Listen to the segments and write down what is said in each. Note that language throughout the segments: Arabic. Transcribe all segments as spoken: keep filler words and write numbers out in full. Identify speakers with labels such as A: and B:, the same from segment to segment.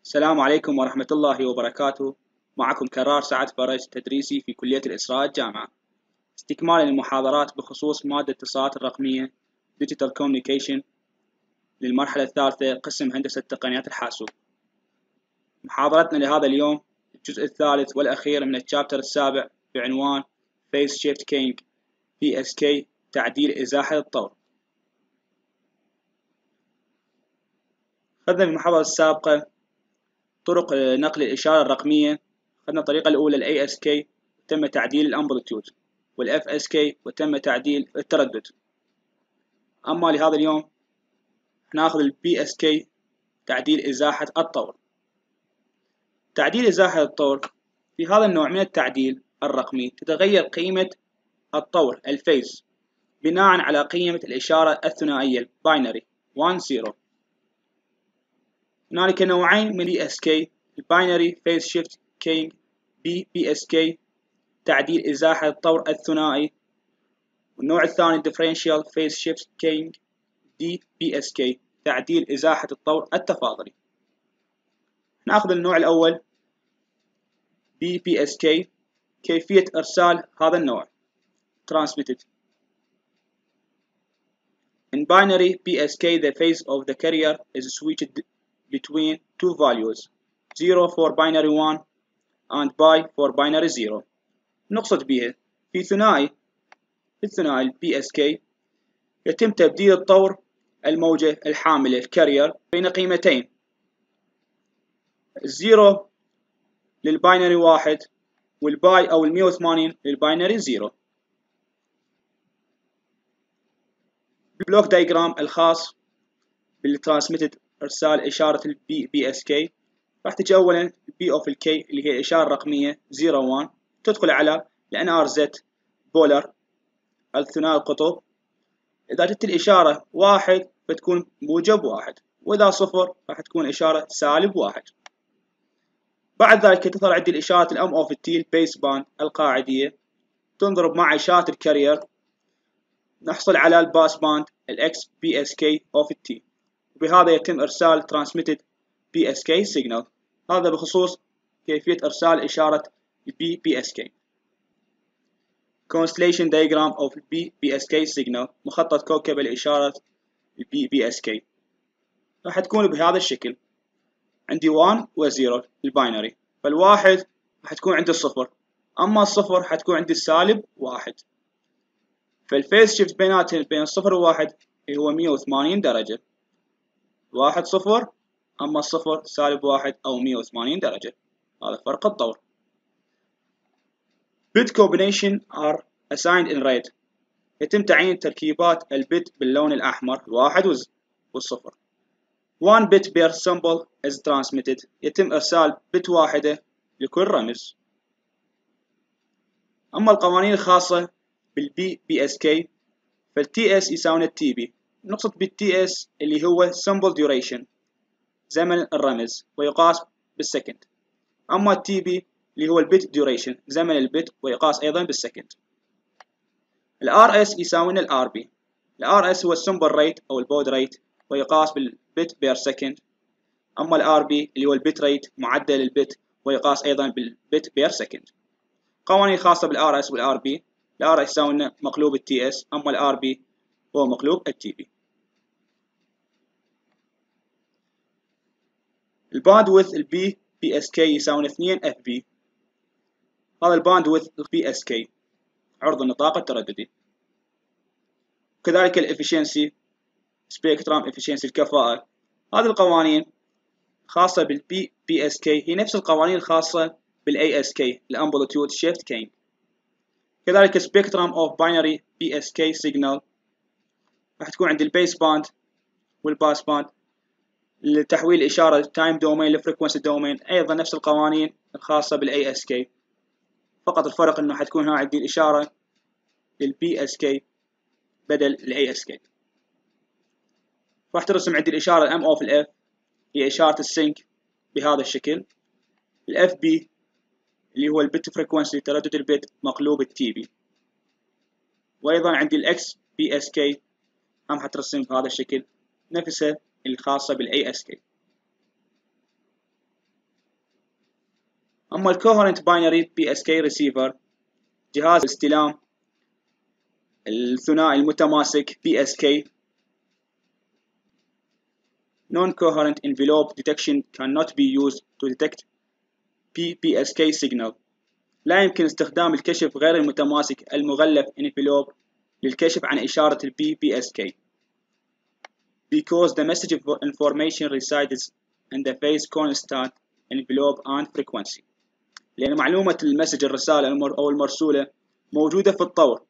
A: السلام عليكم ورحمة الله وبركاته. معكم كرار سعد فرج، تدريسي في كلية الإسراء الجامعة، استكمالا للمحاضرات بخصوص مادة الاتصالات الرقمية Digital Communication للمرحلة الثالثة قسم هندسة تقنيات الحاسوب. محاضرتنا لهذا اليوم الجزء الثالث والأخير من الشابتر السابع بعنوان Phase Shift Keying بي إس كي، تعديل إزاحة الطور. أخذنا في المحاضرة السابقة طرق نقل الإشارة الرقمية. أخذنا الطريقة الأولى ال إيه إس كي وتم تعديل الأمبليتيود، وال إف إس كي وتم تعديل التردد. أما لهذا اليوم ناخذ ال بي إس كي، تعديل إزاحة الطور. تعديل إزاحة الطور في هذا النوع من التعديل الرقمي تتغير قيمة الطور الفيز بناء على قيمة الإشارة الثنائية الباينري واحد صفر. هنالك نوعين من بي إس كي: الباينري فيز شيفت كينج بي بي إس كي، تعديل إزاحة الطور الثنائي، والنوع الثاني differential phase shift keying دي بي إس كي، تعديل إزاحة الطور التفاضلي. نأخذ النوع الأول بي بي إس كي. كيفية إرسال هذا النوع transmitted. In binary بي إس كي the phase of the carrier is switched between two values zero for binary one and pi for binary zero. نقصد بها في ثنائي في الثنائي البي إس كي يتم تبديل الطور الموجة الحاملة الكارير بين قيمتين الزيرو للباينري واحد والباي أو المية وثمانين للباينري زيرو. البلوك دايجرام الخاص بالترانسميتد إرسال إشارة البي بي إس كي راح تجي أولا البي أوف الكي اللي هي الإشارة الرقمية صفر واحد، تدخل على الان ار زد بولر الثنائي القطب. إذا جت الإشارة واحد بتكون موجب واحد، وإذا صفر راح تكون إشارة سالب واحد. بعد ذلك تظهر عندي الإشارة الأم أوف التي البيس باند القاعدية، تنضرب مع إشارة الكارير، نحصل على الباس باند الإكس بي إس كي أوف التي، وبهذا يتم إرسال transmitted بي إس كي signal. هذا بخصوص كيفية إرسال إشارة البي بي إس كي. constellation diagram of البي بي إس كي signal، مخطط كوكب الإشارة البي بي إس كي راح تكون بهذا الشكل. عندي واحد و صفر الباينري، فالواحد راح تكون عندي الصفر، أما الصفر حتكون عندي السالب واحد. فالفيز شيفت بيناتهم بين الصفر والواحد هو مية وثمانين درجة. واحد صفر، أما الصفر سالب واحد أو مية وثمانين درجة. هذا فرق الطور. bit combination are assigned in red. يتم تعيين تركيبات البت باللون الأحمر الواحد والصفر. one bit per symbol is transmitted. يتم إرسال بت واحدة لكل رمز. أما القوانين الخاصة بالبي بي إس كي فالتي اس يساوي التي بي. نقصد بالتي اس اللي هو symbol duration زمن الرمز ويقاس بالسكند. أما التي بي اللي هو البت duration زمن البت ويقاس أيضا بالسكند. الار اس يساوي الار بي. الار اس هو السمبل ريت أو البود ريت ويقاس بالبت بير سكند. أما الار بي اللي هو البت ريت معدل البت ويقاس أيضا بالبت بير سكند. قوانين خاصة بالار اس والار بي: الار اس يساوي مقلوب التي اس، أما الار بي هو مقلوب التي بي. الباند ويث البي بي اس كي يساوي اثنين اف بي. هذا الباند ويث البي اس كي عرض النطاق الترددي. كذلك الافشنسي سبيكترام افشنسي الكفاءة. هذه القوانين خاصة بالبي بي اس كي هي نفس القوانين الخاصة بالاي اس كي الامبليتيود شيفت كينج. كذلك سبيكترام اوف باينري بي اس كي سيجنال راح تكون عند البيس باند والباس باند لتحويل الإشارة تايم دومين لفريكونسي دومين، أيضا نفس القوانين الخاصة بالاي اس كي، فقط الفرق انه حتكون هنا عندي الإشارة للبي اس كي بدل الاي اس كي. راح ترسم عندي الإشارة الام اوف الاف هي إشارة السينك بهذا الشكل. الاف بي اللي هو البت فريكونسي تردد البت مقلوب التي بي. وايضا عندي الاكس بي اس كي هم حترسم بهذا الشكل نفسها الخاصة بالاي اس كي. أما الكوهرنت باينري بي اس كي ريسيفر جهاز الاستلام الثنائي المتماسك بي اس كي non-coherent envelope detection cannot be used to detect بي بي اس كي signal. لا يمكن استخدام الكشف غير المتماسك المغلف envelope للكشف عن إشارة ال بي بي اس كي because the message information resides in the phase constant envelope and frequency. لأن معلومة المسج الرسالة أو المرسولة موجودة في الطور،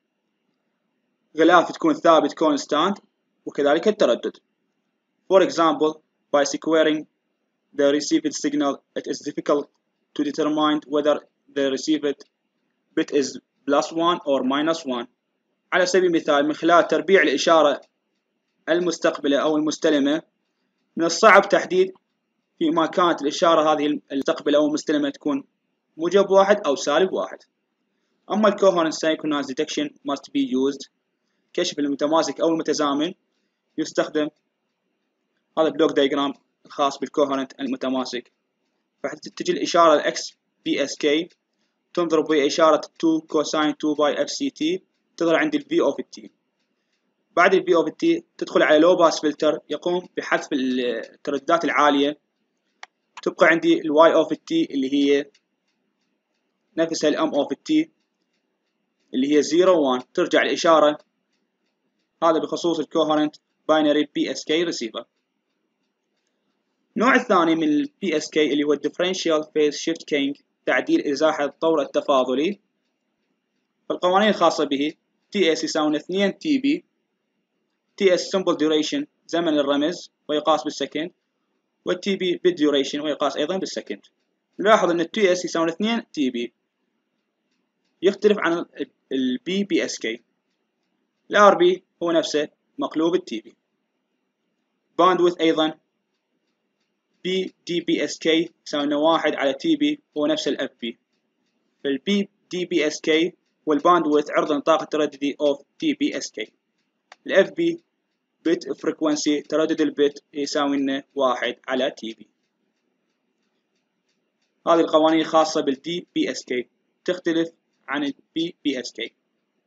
A: غلاف تكون ثابت constant وكذلك التردد. For example, by squaring the received signal, it is difficult to determine whether the received bit is plus one or minus one. على سبيل المثال، من خلال تربيع الإشارة المستقبلة أو المستلمة من الصعب تحديد فيما كانت الإشارة هذه المستقبلة أو المستلمة تكون موجب واحد أو سالب واحد. أما ال coherent synchronous detection must be used كشف المتماسك أو المتزامن يستخدم هذا البلوك دايجرام الخاص بالكوهرنت المتماسك. فتجي الإشارة ال X بي إس كي تنضرب بإشارة two cosine two by F C T تظهر عند ال V of T. بعد ال V of T تدخل على low pass filter يقوم بحذف الترددات العالية، تبقى عندي ال Y of T اللي هي نفسها ال M of T اللي هي zero one. ترجع الإشارة. هذا بخصوص ال coherent binary بي إس كي receiver. النوع الثاني من ال بي إس كي اللي هو differential phase shift keying تعديل إزاحة الطور التفاضلي. فالقوانين الخاصة به تي اس يساوي اثنين تي بي. تي اس simple duration زمن الرمز ويقاس بالسكند، والتي بي bit duration ويقاس أيضا بالسكند. نلاحظ أن التي اس يساوي اثنين تي بي يختلف عن ال بي بي إس كي. ال آر بي هو نفسه مقلوب التي بي. باندويث أيضا بي دي بي إس كي يساوي واحد على تي بي هو نفس ال اف بي. فالبي دي بي إس كي والباندويث عرض النطاق الترددي of تي بي إس كي. ال اف بي bit frequency تردد البت يساوي لنا واحد على تي بي. هذه القوانين الخاصة بال دي بي إس كي تختلف عن ال بي بي إس كي.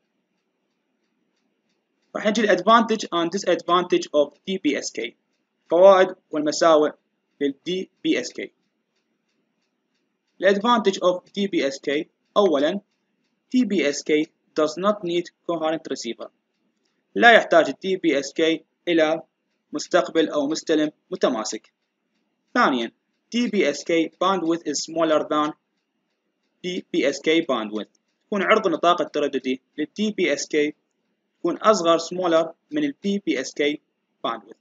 A: راح نجي ال advantage and disadvantage of دي بي إس كي. فوائد والمساوئ لل دي بي إس كي. ال advantage of دي بي إس كي أولا دي بي إس كي does not need coherent receiver. لا يحتاج ال دي بي إس كي إلى مستقبل أو مستلم متماسك. ثانيا دي بي إس كي bandwidth is smaller than بي بي إس كي bandwidth. يكون عرض النطاق الترددي لل دي بي إس كي يكون أصغر smaller من ال بي بي إس كي bandwidth.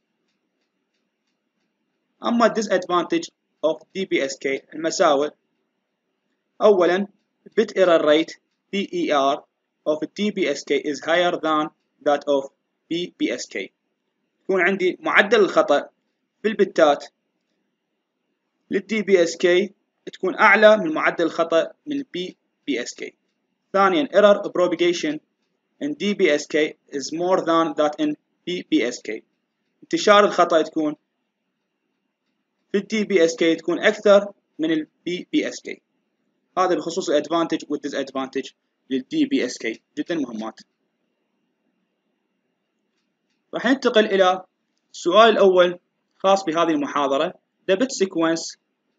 A: أما disadvantage of دي بي إس كي المساوئ أولا bit error rate بي إي آر of دي بي إس كي is higher than that of بي بي إس كي. يكون عندي معدل الخطأ في البتات للدي بي إس كي تكون أعلى من معدل الخطأ من البي بي إس كي. ثانيا error propagation in دي بي إس كي is more than that in بي بي إس كي. انتشار الخطأ تكون في الدي بي إس كي تكون أكثر من البي بي إس كي. هذا بخصوص الادفانتج والديزادفانتج للدي بي إس كي جدا مهمات. راح ننتقل إلى السؤال الأول خاص بهذه المحاضرة. The bit sequence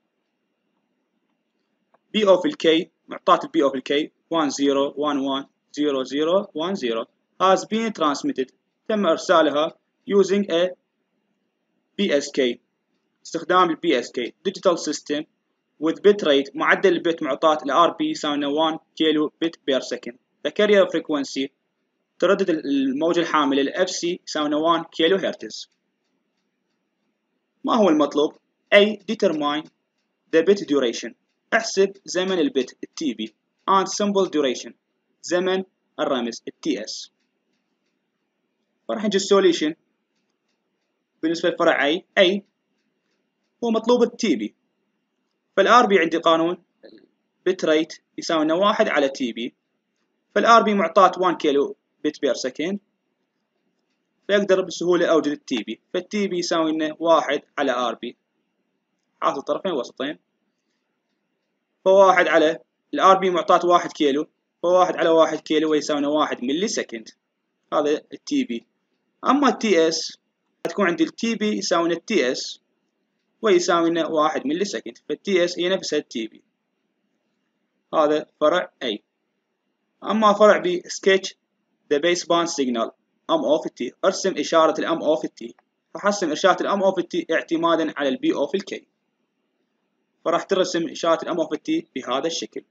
A: B of K معطاة B of K one zero one one zero zero one zero has been transmitted. تم إرسالها using a بي إس كي استخدام ال بي إس كي digital system with bit rate معدل البت معطاة ال آر بي يساوي one كيلو بت per second. The carrier frequency تردد الموجة الحاملة ال إف سي يساوي one كيلو هرتز. ما هو المطلوب؟ A. Determine the bit duration. احسب زمن البت التي بي and symbol duration زمن الرمز التي اس. فراح نجي السوليوشن بالنسبة للفرع A. A هو مطلوب التي بي. فالآر بي عندي قانون bit rate يساوي واحد على تي بي. فالآر بي معطاة one كيلو بت بير سكند. فيقدر بسهولة أوجد التي بي. فالتي بي يساوي لنا واحد على آر بي حاصل طرفين وسطين. فواحد على الار بي معطاة واحد كيلو، فواحد على واحد كيلو ويساوي واحد ملي سكند، هذا التي بي. اما التي اس تكون عندي التي بي يساوي التي اس ويساوي لنا واحد ملي سكند، فالتي اس هي نفسها التي بي. هذا فرع A. أما فرع B sketch the baseband signal M of T. ارسم إشارة الأم of T. فحسم إشارة الأم of T اعتمادا على البي of الكي. فراح ترسم إشارة الأم of T بهذا الشكل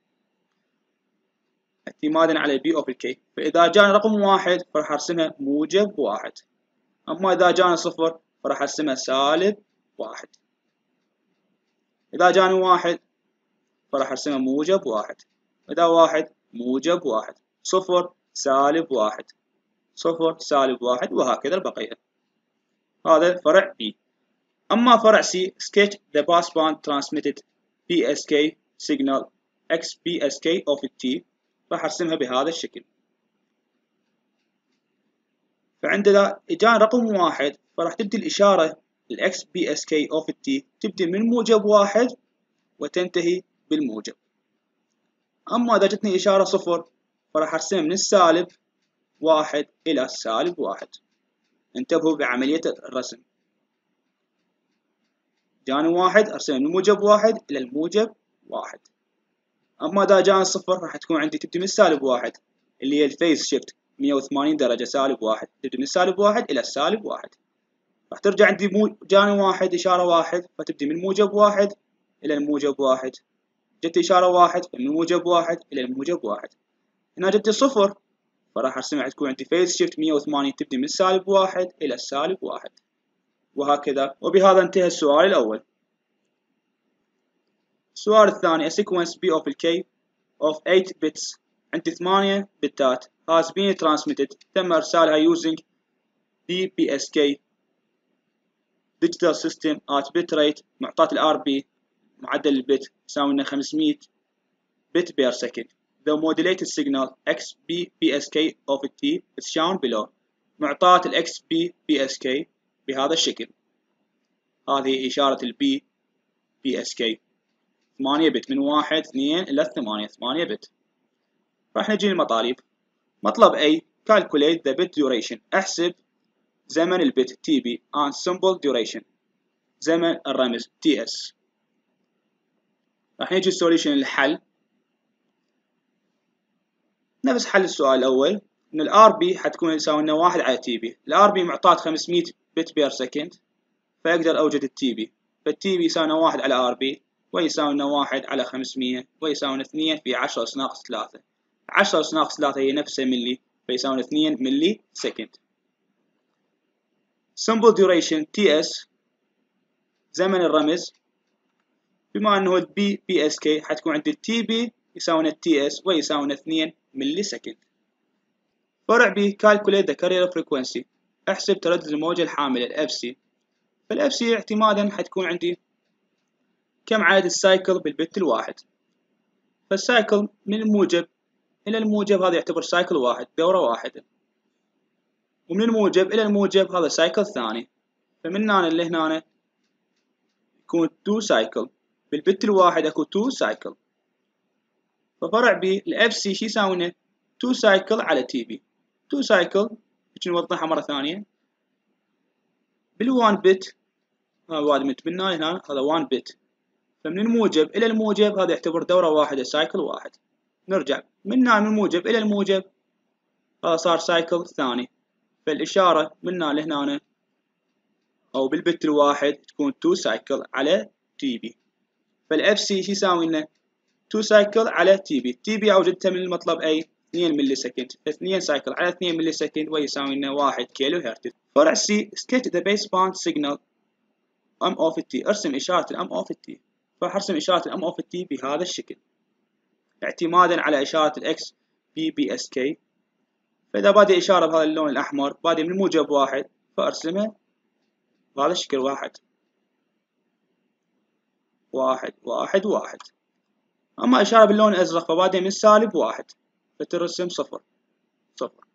A: اعتمادا على البي of الكي. فإذا جاء رقم واحد فراح أرسمها موجب واحد، أما إذا جاء صفر فراح أرسمها سالب واحد. إذا جاني واحد فراح أرسمها موجب واحد، إذا واحد موجب واحد، صفر سالب واحد، صفر سالب واحد، وهكذا البقية. هذا فرع B. أما فرع C sketch the passband transmitted بي إس كي signal X بي إس كي of T. راح أرسمها بهذا الشكل. فعندنا إجانا رقم واحد فراح تبدي الإشارة ال X بي إس كي of T تبدي من موجب واحد وتنتهي بالموجب. أما إذا جتني إشارة صفر فراح أرسمها من السالب واحد إلى السالب واحد. انتبهوا بعملية الرسم. جاني واحد أرسمها من موجب واحد إلى الموجب واحد. أما إذا جاني صفر راح تكون عندي تبدي من السالب واحد اللي هي الفيز شيفت مية وثمانين درجة سالب واحد، تبدي من السالب واحد إلى السالب واحد. راح ترجع عندي مو... جاني واحد إشارة واحد فتبدي من موجب واحد إلى الموجب واحد. جت إشارة واحد من موجب واحد إلى الموجب واحد. هنا جت صفر فراح أرسمها تكون عندي فيز شيفت مية وثمانين تبدي من السالب واحد إلى السالب واحد، وهكذا. وبهذا انتهى السؤال الأول. السؤال الثاني a sequence B of K of eight bits عندي ثمانية بتات has been transmitted تم إرسالها using بي بي إس كي digital system at bit rate معطاة الار بي معدل البت يساوي لنا خمسمية bit per second. The modulated signal X B P S K of T is shown below. معطاة ال X B P S K بهذا الشكل. هذه إشارة ال B P S K ثمانية بت من واحد اثنين إلى ثمانية، ثمانية بت. راح نجي للمطالب. مطلب A calculate the bit duration. احسب زمن البت T B and symbol duration زمن الرمز T S. راح نجي solution للحل. نفس حل السؤال الأول، إن ال آر بي حتكون تساوي لنا واحد على تي بي. ال آر بي معطاة خمسمية بت بير سكند، فأقدر أوجد التي بي. فالتي بي يساوي لنا واحد على آر بي ويساوي لنا واحد على خمسمية ويساوي لنا اثنين في عشرة أس ناقص ثلاثة. عشرة أس ناقص ثلاثة هي نفسها ملي، فيساوي لنا اثنين ملي سكند. symbol duration تي إس زمن الرمز، بما أنه ال بي بي إس كي حتكون عندي التي بي يساوي لنا التي إس ويساوي لنا اثنين ملي سكند. فرع B calculate the carrier frequency. احسب تردد الموجة الحاملة ال إف سي. فال إف سي اعتمادا حتكون عندي كم عدد السايكل بالبت الواحد. فالسايكل من الموجب إلى الموجب هذا يعتبر سايكل واحد، دورة واحدة. ومن الموجب إلى الموجب هذا سايكل ثاني. فمن هنا لهنا يكون تو سايكل، بالبت الواحد اكو تو سايكل. ففرع B ال إف سي شي يساوي لنا تو سايكل على تي بي. تو سايكل نوضحها مرة ثانية. بالوان بت هذا متبنى هنا هذا واحد بت. فمن الموجب إلى الموجب هذا يعتبر دورة واحدة سايكل واحد. نرجع من هنا من الموجب إلى الموجب هذا صار سايكل ثاني. فالإشارة من هنا لهنا أو بالبت الواحد تكون تو سايكل على تي بي. فالإف سي شو يساوي لنا تو سايكل على تي بي. تي بي أوجدتها من المطلب أي اثنين ملي سكند، اثنين سايكل على اثنين ملي سكند ويساوي لنا واحد كيلو هرتز. فرع سي sketch the baseband signal ام اوف تي. ارسم إشارة الام اوف تي. فراح ارسم إشارة الام اوف تي بهذا الشكل اعتمادا على إشارة الاكس بي بي اس كي. فإذا بادي إشارة بهذا اللون الأحمر بادي من موجب واحد فأرسمها بهذا الشكل واحد واحد واحد واحد. أما إشارة باللون الأزرق فبادي من سالب واحد فترسم صفر صفر.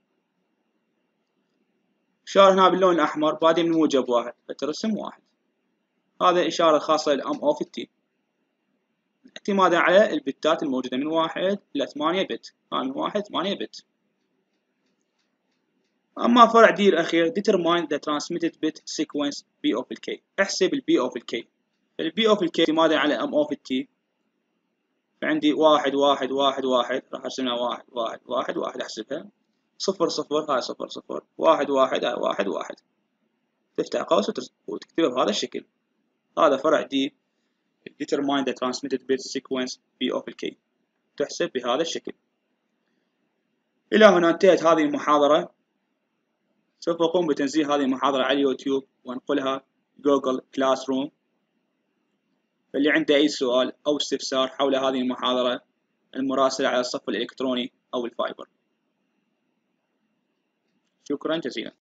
A: إشارة هنا باللون الأحمر بادي من موجب واحد فترسم واحد. هذا إشارة خاصة للأم أوف تي. اعتمادا على البتات الموجودة من واحد إلى ثمانية بت. هاي من واحد ثمانية بت. أما فرع دي الأخير determine the transmitted bit sequence B of K. احسب ال B of K. ال B of K اعتمادا على M of T. فعندي واحد واحد واحد واحد راح أرسمها واحد واحد واحد واحد أحسبها. صفر صفر هاي صفر صفر. واحد واحد هاي واحد واحد. تفتح قوس وتكتبها بهذا الشكل. هذا فرع دي determine the transmitted bit sequence B of K. تحسب بهذا الشكل. إلى هنا انتهت هذه المحاضرة. سوف أقوم بتنزيل هذه المحاضرة على اليوتيوب وأنقلها جوجل كلاس روم. فاللي عنده أي سؤال أو استفسار حول هذه المحاضرة المراسلة على الصف الإلكتروني أو الفايبر. شكرا جزيلا.